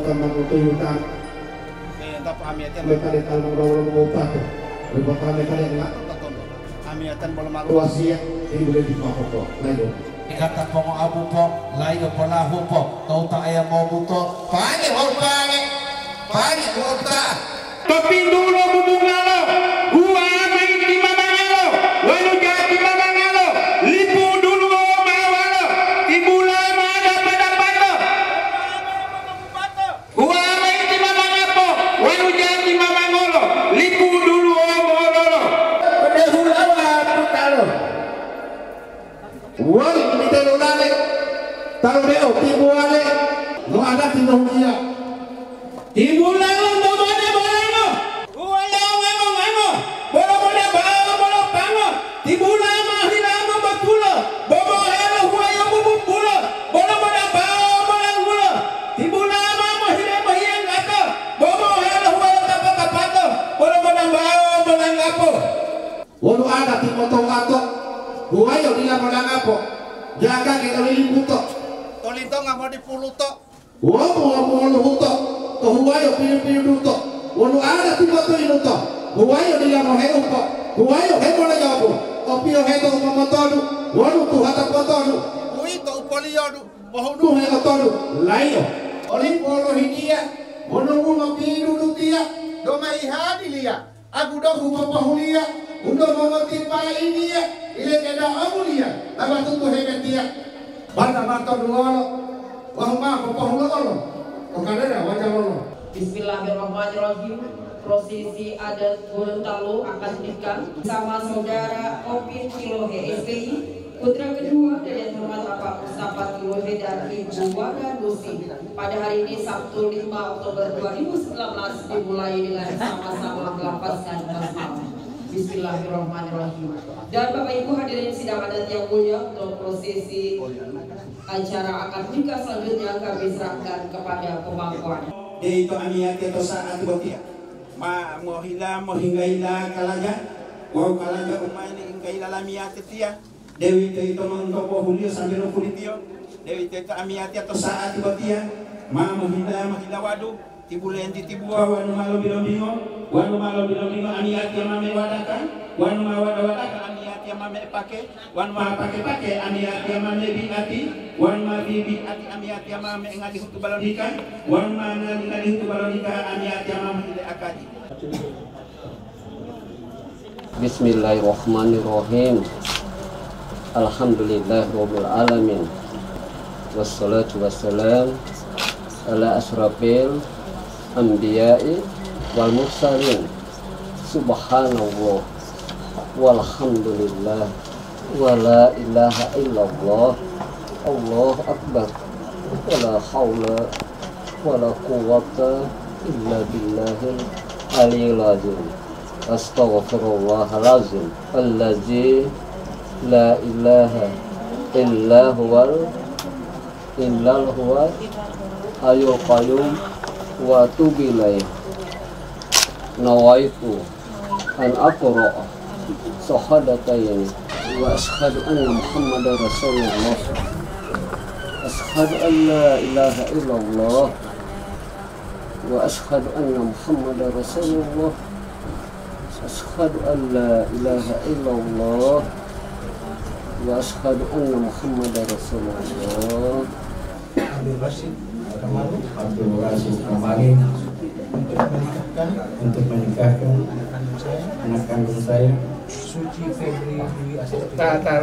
kamar utuyutan. Tapi amiatnya Mereka di kalung rawang obat. Berbagai mereka yang nak. Amiatan bola malu. Wasiat ini boleh dipapok. Lalu. Kata pongo abu pok, lain pola hupok, tahu tak ayam mau buto, panggil hota. Tapi dulu bubunga lo, gua main di mamangalo, walu jadi mamangalo, lipu dulu mawalo, tibula ada pada pada. Gua main di mamangapo, walu jadi mamangalo, lipu dulu mawalo. Pada hulawa putalo. Wal kita lulale, tahu deh, tibu wale, lu ada tibu dia. Tibula Walau ada di potong atok, buaya dia menang apa? Jaga kita liputo. Tolinto nggak mau dipuluto. Mau luto, buaya pilih luto. Walau ada di potong luto, buaya dia mau heupo, buaya heupo jago. Opio heto memotodu, walau tu hata potodu. Itu poliodu, Tu hetodu, layo. Oli polo hidia, monongu pilu lutia, doma ihadi lia. Aku dah pahulia, untuk mengotipai dia, ile kena amulia, apa tu hebat dia. Bata dua lo, wahma pahulo lo, okada wajah lo. Bismillahirrahmanirrahim. Prosesi adat Gorontalo akan nikah sama saudara Opin Kilohe SPI, putra kedua dari yang terhormat Bapak Mustafa Kilohe dan Ibu Wara Dusi. Pada hari ini Sabtu 5 Oktober 2019 dimulai dengan sama-sama melapaskan basmalah. Bismillahirrahmanirrahim. Dan Bapak Ibu hadirin sidang adat yang mulia, untuk prosesi acara akad nikah selanjutnya kami serahkan kepada pemangkuan. Itu amiat itu saat botia. Mau hinggaila kalaja, wow kalaja umay ni hinggaila lamia tetia. Dewi itu mengkopo hulio sambil kulitio. Dewi itu amiat atau saat botia. Mau hila wadu. Tibulen di tibua Wanu malo bilobingo amiat yang mame wadakan. Wanu wadakan amiat yang mame pake. Wanu pake amiat yang mame biati. Wanu bibi Ati amiat yang mame ngadi hutu balon ikan. Wanu ngadi hutu balonika amiat yang mame hile akadi. Bismillahirrahmanirrahim. Alhamdulillahirabbil alamin. Wassalatu wassalam ala asrafil anbiya'i wal mursalin. Subhanallah walhamdulillah wala ilaha illallah. Allahu akbar. Wala haula wala quwwata illa billahil aliyyil azim. Astaghfirullahalazim allazi la ilaha illa huwal hayyul qayyum wa atubu ilaih. Nawaitu an aqra shahadatayn wa ashhadu anna muhammadar rasulullah. Ashhadu an la ilaha illallah wa ashhadu anna muhammadar rasulullah. Ashhadu an la ilaha illallah wa ashhadu anna muhammadar rasulullah. Abdul Rashid Kamalu untuk menikahkan anak kandung saya Suci Febri Dwi Astuti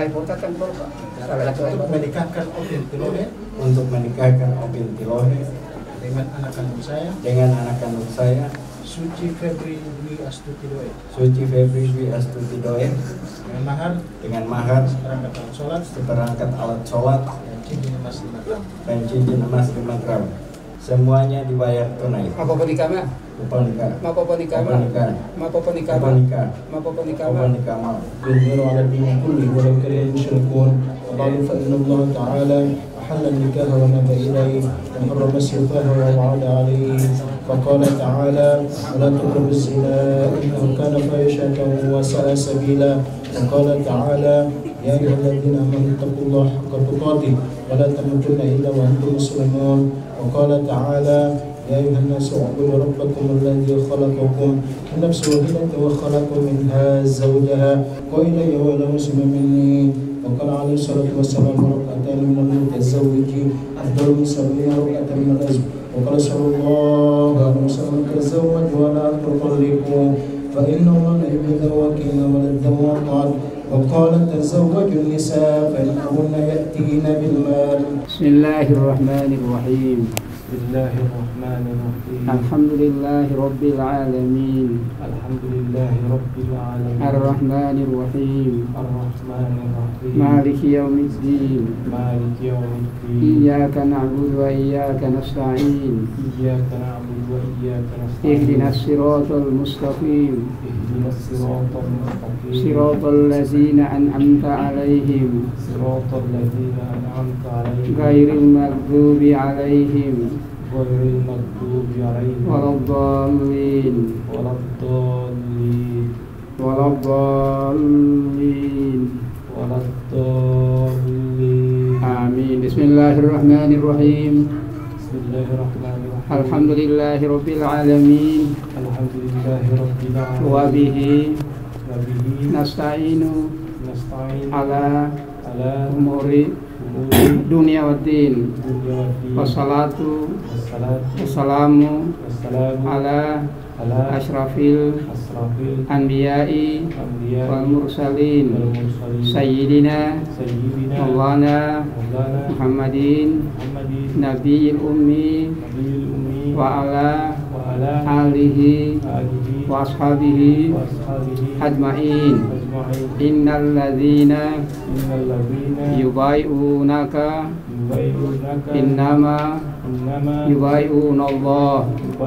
untuk menikahkan Opin Tilohe dengan anak kandung saya Suci Febri Dwi Astuti Doe dengan mahar seperangkat alat sholat dan cincin emas 5 gram. Semuanya dibayar tunai. أحل النكاح ونبى إليه وحرم السفاه ووعد عليه وقال تعالى ولا تقربوا الزنا إنه كان فاحشة وساء سبيلا وقال تعالى يا أيها الذين آمنوا اتقوا الله حق تقاته ولا تموتن إلا وأنتم مسلمون وقال تعالى يا أيها الناس اعبدوا ربكم الذي خلقكم من نفس واحدة وخلق منها زوجها وإليه وإلى مسلم مني وقال عليه الصلاة والسلام ركعتان من المتزوج أفضل من 70 ركعة من الأزواج وقال صلى الله عليه وسلم تزوج ولا تطلقوا فإن الله يحب الذواكين ولا الذواقات وقال تزوجوا النساء فإنهن يأتين بالمال. بسم الله الرحمن الرحيم. بسم الله الرحمن الرحيم. الحمد لله رب العالمين. الحمد لله رب العالمين. الرحمن الرحيم. الرحمن الرحيم. مالك يوم الدين. مالك يوم الدين. إياك نعبد وإياك نستعين. إياك نعبد وإياك نستعين. اهدنا الصراط المستقيم. اهدنا الصراط المستقيم. صراط الذين أنعمت عليهم. صراط الذين أنعمت عليهم. غير المغضوب عليهم غير المغضوب عليهم ولا الضالين ولا الضالين ولا الضالين ولا الضالين. آمين. بسم الله الرحمن الرحيم. بسم الله الرحمن الرحيم. الحمد لله رب العالمين. الحمد لله رب العالمين. وبه وبه نستعين نستعين على أمور dunia dunia waddin. Wassalatu wassalamu ala ashrafil anbiya'i wal mursalin sayyidina maulana Muhammadin nabiyil ummi wa ala alihi wa ashabihi ajma'in. Innal ladzina yubai'unaka innama yubai'una Allah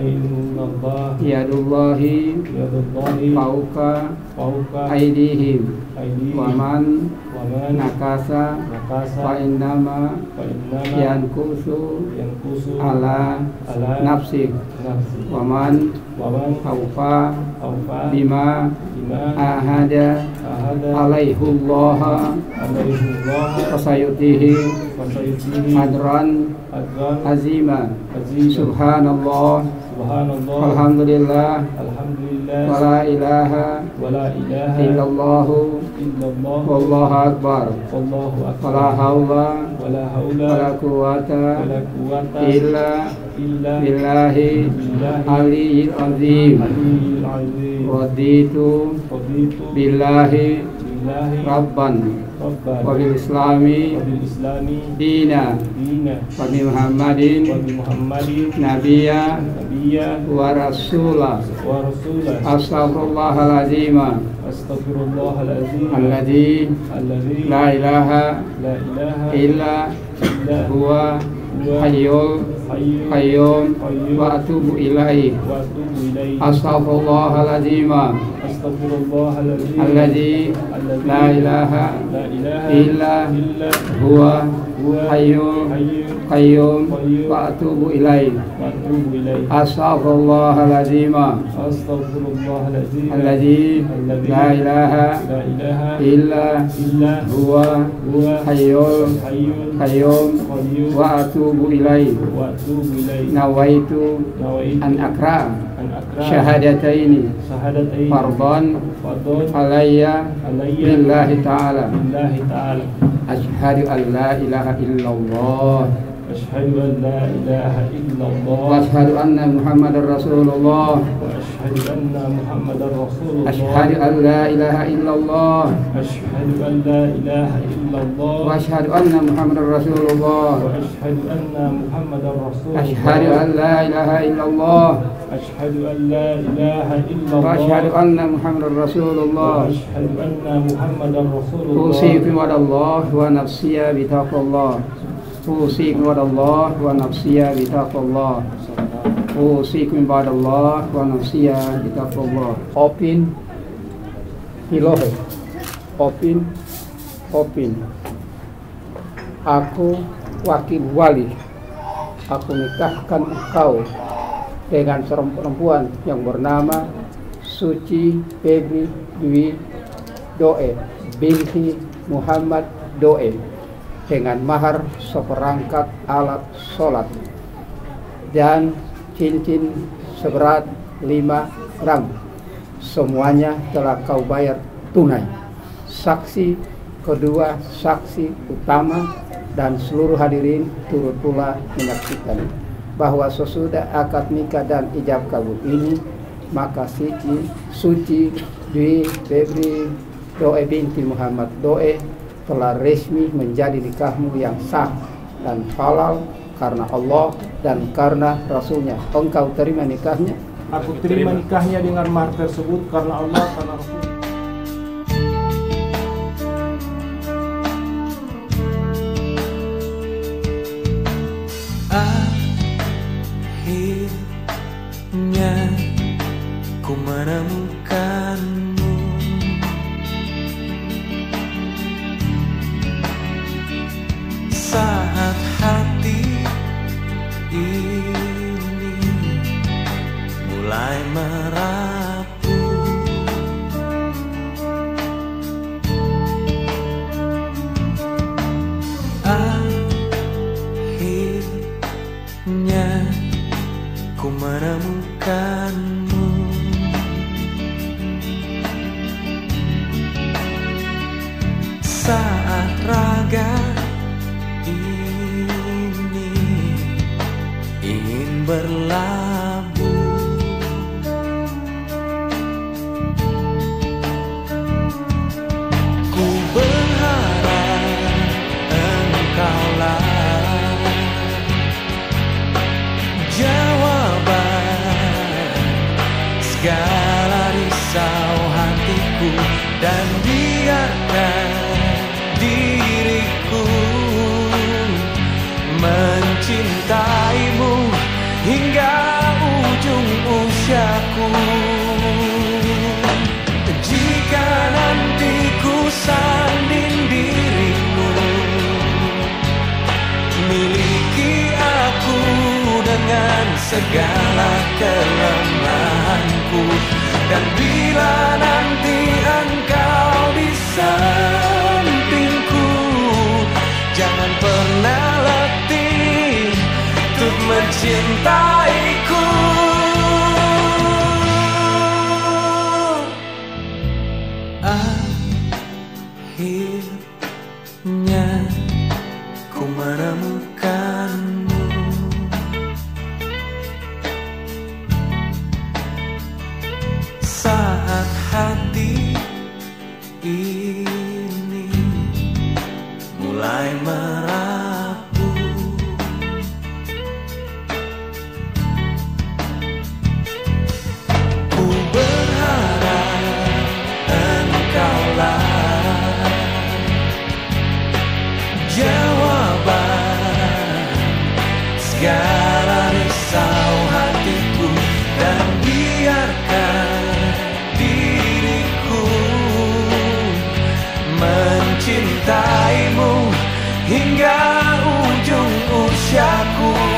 yadullahi fauqa aydihim wa man nakasa fa innama yankusu ala nafsi wa man awfa bima ahada alaihullah fasayutihi adran azima. Subhanallah alhamdulillah wa la ilaha illallah wallahu akbar wa la hawla wa la quwwata illa billahi aliyil azim. Raditu billahi rabban wa bil islami dina wa bi muhammadin nabiyya wa rasula. Astaghfirullahaladzim alladzi la ilaha illa huwa hayyul qayyum wa atubu ilaihi. Astaghfirullahaladzim alladzi la ilaha illa huwa hayyul qayyum wa atubu ilaihi. Astaghfirullahaladzim alladzi la ilaha illa huwa hayyul qayyum wa atubu ilaihi. Nawaitu an akra syahadataini fardhan alayya billahi ta'ala. Asyhadu an la ilaha illallah أشهد أن لا إله إلا الله وأشهد أن محمدا رسول الله وأشهد أن محمدا رسول الله أشهد أن لا إله إلا الله أشهد أن لا إله إلا الله وأشهد أن محمدا رسول الله وأشهد أن محمدا رسول الله أشهد أن لا إله إلا الله أشهد أن لا إله إلا الله وأشهد أن محمدا رسول الله وأشهد أن محمدا رسول الله أوصيكم على الله ونفسي بتقوى الله أوصيكم على الله ونفسي بتقوى الله أوصيكم على الله ونفسي بتقوى الله. Opin Hilohe Opin Aku wakil wali, aku nikahkan engkau dengan seorang perempuan yang bernama Suci Febri Dwi Doe binti Muhammad Doe dengan mahar seperangkat alat sholat dan cincin seberat 5 gram. Semuanya telah kau bayar tunai. Saksi kedua, saksi utama, dan seluruh hadirin turut pula menyaksikan bahwa sesudah akad nikah dan ijab kabul ini, maka suci Dwi Febri Doe binti Muhammad Doe telah resmi menjadi nikahmu yang sah dan halal karena Allah dan karena Rasulnya. Engkau terima nikahnya? Aku terima nikahnya dengan mahar tersebut karena Allah, karena Rasul. Akhirnya ku menemukanmu, saat hati ini mulai merapuh. Akhirnya ku menemukanmu, saat raga ini ingin berlabuh. Ku berharap engkaulah jawaban segala risau hatiku, dan biarkan diriku mencintaimu hingga ujung usiaku. Jika nanti ku sanding dirimu, miliki aku dengan segala kelemahanku. Dan bila nanti engkau di sampingku, jangan pernah letih untuk mencintaiku. Akhirnya ku menemukanmu, saat hati ini mulai merapuh. Ku berharap engkaulah jawaban segala risau hatiku, dan biarkan diriku mencintaimu hingga ujung usiaku.